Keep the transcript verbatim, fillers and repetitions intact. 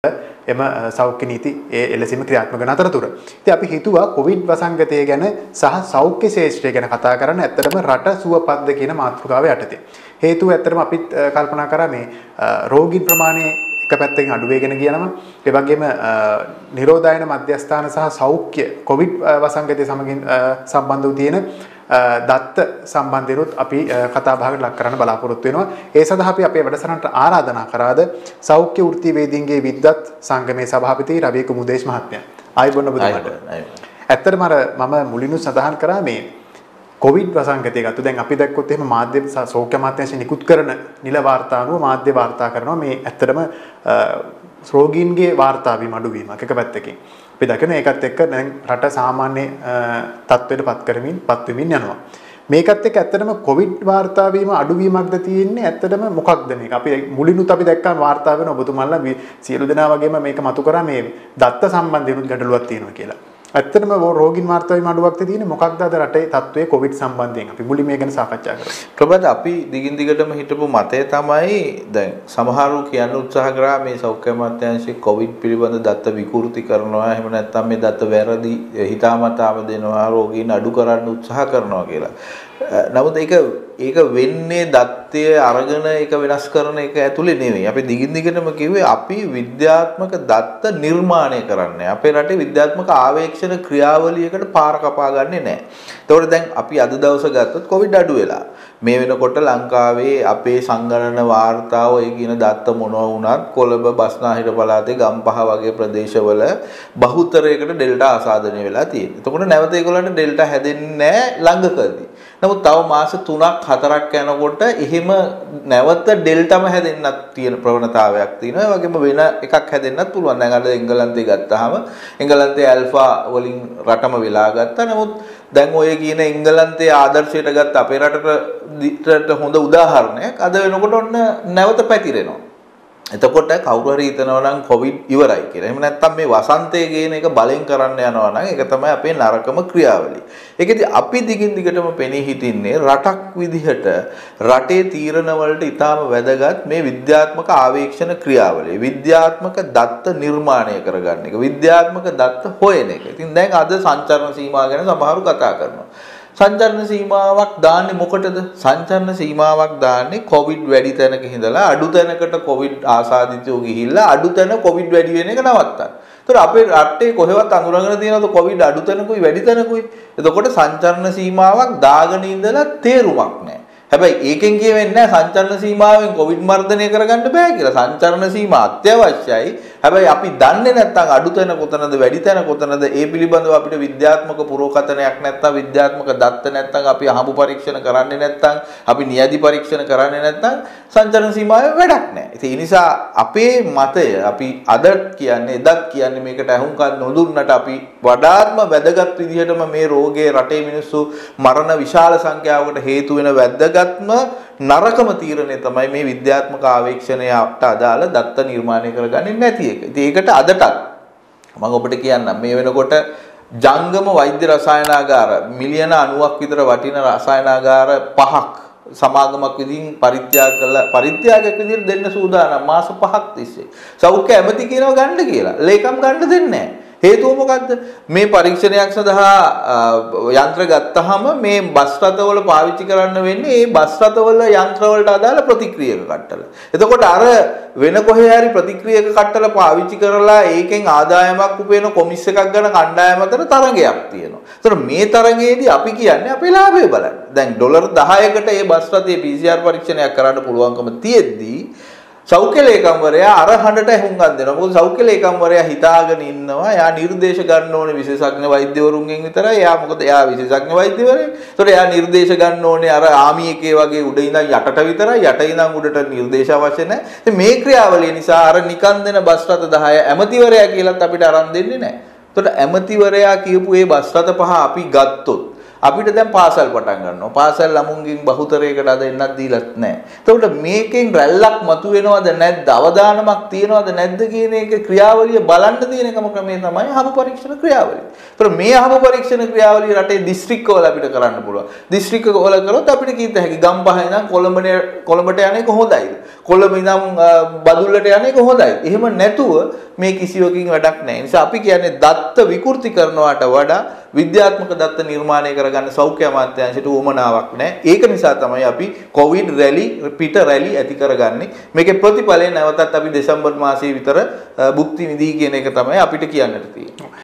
එම සෞඛ්‍ය නීති ඒ එලෙසින්ම ක්‍රියාත්මක කරන අතරතුර. ඉතින් අපි හිතුවා කොවිඩ් වසංගතය ගැන සහ සෞඛ්‍ය ශාස්ත්‍රය ගැන කතා කරන්න ඇත්තටම රට සුවපත්ද කියන මාතෘකාව යටතේ. හේතුව ඇත්තටම අපිත් කල්පනා කරා මේ රෝගීන් ප්‍රමාණය එක පැත්තකින් අඩු වෙගෙන ගියනවා. ඒ වගේම නිරෝධායන මධ්‍යස්ථාන සහ සෞඛ්‍ය කොවිඩ් වසංගතය සමගින් සම්බන්ධ වූ තියෙන දත්ත සම්බන්ධනොත් අපි කතා බහකට ලක් කරන්න බලාපොරොත්තු වෙනවා. ඒ සඳහා අපි අපේ වැඩසටහනට ආරාධනා කරාද සෞඛ්‍ය වෘත්ති වේදීන්ගේ විද්වත් සංගමේ සභාපති රවී කුමුදේශ් මහත්මයා. ආයුබෝවන් ඔබතුමාට. ඇත්තටම අර මම මුලින්ම සඳහන් කරා මේ කොවිඩ් වසංගතය ගත්ත දැන් අපි දැක්කොත් එහෙම මාධ්‍ය සෞඛ්‍ය අමාත්‍යාංශය නිකුත් කරන නිල වාර්තා අනුව මාධ්‍ය වාර්තා කරනවා මේ ඇත්තටම රෝගීන්ගේ වාර්තා වීම අඩු වීමක් එක පැත්තකින්. අපි දකින ඒකත් එක්ක දැන් රට සාමාන්‍ය තත්ත්වයට පත් කරමින් පත් වෙමින් යනවා. මේකත් එක්ක ඇත්තටම කොවිඩ් වාර්තා වීම අඩු වීමක්ද තියෙන්නේ ඇත්තටම මොකක්ද මේක? අපි මුලිනුත් අපි දැක්කා වාර්තා වෙන ඔබතුමාලා සියලු දෙනා වගේම මේක මතු කරා මේ දත්ත සම්බන්ධයෙන් ගැටලුවක් තියෙනවා කියලා. ඇත්තටම රෝගීන් වාර්තා වීම අඩුවක් තියෙන්නේ මොකක්ද අද රටේ තත්ත්වයේ කොවිඩ් සම්බන්ධයෙන් අපි මුලින් මේ ගැන සාකච්ඡා කරමු. ප්‍රබද අපි දිගින් දිගටම හිටපු මතය තමයි දැන් සමහරු කියන්න උත්සාහ කරා මේ සෞඛ්‍ය අමාත්‍යාංශයේ කොවිඩ් පිළිබඳ දත්ත විකෘති කරනවා එහෙම නැත්නම් මේ දත්ත වැරදි හිතාමතාම දෙනවා රෝගීන් අඩු කරන්න උත්සාහ කරනවා කියලා. නමුත් ඒක ඒක වෙන්නේ දත්තය අරගෙන ඒක වෙනස් කරන එක ඇතුලේ නෙවෙයි. අපි දිගින් දිගටම කිව්වේ අපි විද්‍යාත්මක දත්ත නිර්මාණය කරන්නේ. අපේ රටේ විද්‍යාත්මක ආවේක්ෂණ ක්‍රියාවලියකට පාර කපා ගන්නෙ නැහැ. ඒතකොට දැන් අපි අද දවස ගත්තොත් කොවිඩ් අඩු වෙලා. මේ වෙනකොට ලංකාවේ අපේ සංගණන වාර්තාව ඔය කියන දත්ත මොනවා වුණත් කොළඹ බස්නාහිර පළාතේ ගම්පහ වගේ ප්‍රදේශවල බහුතරයකට ඩෙල්ටා ආසාදනය වෙලා තියෙනවා. එතකොට නැවත ඒගොල්ලන්ට ඩෙල්ටා හැදෙන්නේ නැහැ ළඟකදී. නමුත් තව මාස තුනක් හතරක් යනකොට එහෙම නැවත ඩෙල්ටාම හැදෙන්නත් තියෙන ප්‍රවණතාවයක් තියෙනවා. ඒ වගේම වෙන එකක් හැදෙන්නත් පුළුවන්. දැන් අර එංගලන්තේ ගත්තාම එංගලන්තේ ඇල්ෆා වලින් රටම වෙලා ගත්තා. නමුත් දැන් ඔය කියන එංගලන්තේ ආදර්ශයට ගත්ත අපේ රටට හොඳ උදාහරණයක් අද වෙනකොට ඔන්න නැවත පැතිරෙනවා. එතකොට කවුරු හරි හිතනවා නම් කොවිඩ් ඉවරයි කියලා. එහෙම නැත්නම් මේ වසන්තය කියන එක බලෙන් කරන්න යනවා නම් ඒක තමයි අපේ නරකම ක්‍රියාවලිය. ඒකෙදි අපි දිගින් දිගටම පෙනී හිටින්නේ රටක් විදිහට රටේ තීරණ වලට ඊටාම වැදගත් මේ විද්‍යාත්මක ආවේක්ෂණ ක්‍රියාවලිය. විද්‍යාත්මක දත්ත නිර්මාණය කරගන්න එක. විද්‍යාත්මක දත්ත හොයන එක. ඉතින් දැන් අද සංචරණ සීමා ගැන සමහරු කතා කරනවා. සංචරණ සීමාවක් දාන්නේ මොකටද? සංචරණ සීමාවක් දාන්නේ කොවිඩ් වැඩි තැනක ඉඳලා අඩු තැනකට කොවිඩ් ආසාදිතයෝ ගිහිල්ලා අඩු තැන කොවිඩ් වැඩි වෙන එක නවත්තන්න. ඒතර අපේ රටේ කොහෙවත් අඳුරගෙන තියෙනවද කොවිඩ් අඩු තැනකුයි වැඩි තැනකුයි? එතකොට සංචරණ සීමාවක් දාගෙන ඉඳලා තේරුමක් නැහැ. හැබැයි ඒකෙන් කියවෙන්නේ නැහැ සංචරණ සීමාවෙන් කොවිඩ් මර්ධනය කරගන්න බෑ කියලා. සංචරණ සීමා අත්‍යවශ්‍යයි. හැබැයි අපි දන්නේ නැත්නම් අඩු තැන කොතනද වැඩි තැන කොතනද ඒ පිළිබඳව අපිට විද්‍යාත්මක පුරෝකථනයක් නැත්නම් විද්‍යාත්මක දත්ත නැත්නම් අපි අහඹු පරීක්ෂණ කරන්නේ නැත්නම් අපි නියදි පරීක්ෂණ කරන්නේ නැත්නම් සංචරණ සීමාවේ වැඩක් නැහැ. ඉතින් ඒ නිසා අපේ මතය අපි අද කියන්නේ එදත් කියන්නේ මේකට අහුම්කම් නොදුන්නට අපි වඩාත්ම වැදගත් විදිහටම මේ රෝගයේ රටේ මිනිස්සු මරණ විශාල සංඛ්‍යාවකට හේතු වෙන වැදගත්ම නරකම තීරණය තමයි මේ විද්‍යාත්මක ආවේක්ෂණයට අදාළ දත්ත නිර්මාණය කරගන්නේ නැති එක. ඉතින් ඒකට අදටත් මම ඔබට කියන්නම් මේ වෙනකොට ජංගම වෛද්‍ය රසායනාගාර මිලියන අනූවක් විතර වටින රසායනාගාර පහක් සමාගමක් විදිහින් පරිත්‍යාග කළා පරිත්‍යාගයක් විදිහට දෙන්න සූදානම් මාස පහක් තිස්සේ. සෞඛ්‍ය ඇමති කියනවා ගන්න කියලා. ලේකම් ගන්න දෙන්නේ නැහැ. හේතුව මොකද්ද? මේ පරීක්ෂණයක් සඳහා යන්ත්‍ර ගත්තාම මේ බස් රථවල පාවිච්චි කරන්න වෙන්නේ මේ බස් රථවල යන්ත්‍ර වලට අදාළ ප්‍රතික්‍රියක කට්ටල. එතකොට අර වෙන කොහේ හරි ප්‍රතික්‍රියක කට්ටල පාවිච්චි කරලා ඒකෙන් ආදායමක් උපයන කොමිස් එකක් ගන්න කණ්ඩායම අතර තරගයක් තියෙනවා. ඒතර මේ තරගයේදී අපි කියන්නේ අපේ ලාභය බලන්න. දැන් ඩොලර් දහයකට මේ බස් රථයේ පී සී ආර් පරීක්ෂණයක් කරන්න පුළුවන්කම තියෙද්දී සෞඛ්‍ය ලේකම්වරයා අර හඬට ඇහුම්කන් දෙනවා. මොකද සෞඛ්‍ය ලේකම්වරයා හිතාගෙන ඉන්නවා එයා නිර්දේශ ගන්න ඕනේ විශේෂඥ වෛද්‍යවරුන්ගෙන් විතරයි. එයා මොකද එයා විශේෂඥ වෛද්‍යවරයෙක්. ඒතකොට එයා නිර්දේශ ගන්න ඕනේ අර ආමි එකේ වගේ උඩ ඉඳන් යටට විතරයි. යට ඉඳන් උඩට නිර්දේශ අවශ්‍ය නැහැ. ඉතින් මේ ක්‍රියාවලිය නිසා අර නිකන් දෙන බස් රථ දහය ඇමතිවරයා කියලාත් අපිට අරන් දෙන්නේ නැහැ. ඒතකොට ඇමතිවරයා කියපු මේ බස් රථ පහ අපි ගත්තොත් අපිට දැන් පාසල් පටන් ගන්නවා. පාසල් ළමුන්ගෙන් බහුතරයකට අද එන්නත් දීලත් නැහැ. එතකොට මේකෙන් රැල්ලක් මතුවෙනවද නැද්ද? අවදානමක් තියනවද නැද්ද කියන එක ක්‍රියාවලිය බලන්න තියෙන එකම ක්‍රමය තමයි අහඹ පරීක්ෂණ ක්‍රියාවලිය. එතකොට මේ අහඹ පරීක්ෂණ ක්‍රියාවලිය රටේ දිස්ත්‍රික්කවල අපිට කරන්න පුළුවන්. දිස්ත්‍රික්කවල කරොත් අපිට කීත හැකි ගම්පහ ඉඳන් කොළඹට කොළඹට යන්නේ කොහොමදයිද? කොළඹ ඉඳන් බදුල්ලට යන එක හොඳයි. එහෙම නැතුව මේ කිසියකින් වැඩක් නැහැ. ඒ නිසා අපි කියන්නේ දත්ත විකෘති කරනවට වඩා විද්‍යාත්මක දත්ත නිර්මාණය කරගන්න සෞඛ්‍ය අමාත්‍යාංශයට උවමනාවක් නැහැ. ඒක නිසා තමයි අපි කොවිඩ් රැලි පිට රැලි ඇති කරගන්නේ. මේකේ ප්‍රතිඵලය නැවතත් අපි දෙසැම්බර් මාසයේ විතර භුක්ති විඳී කියන එක තමයි අපිට කියන්නට තියෙන්නේ.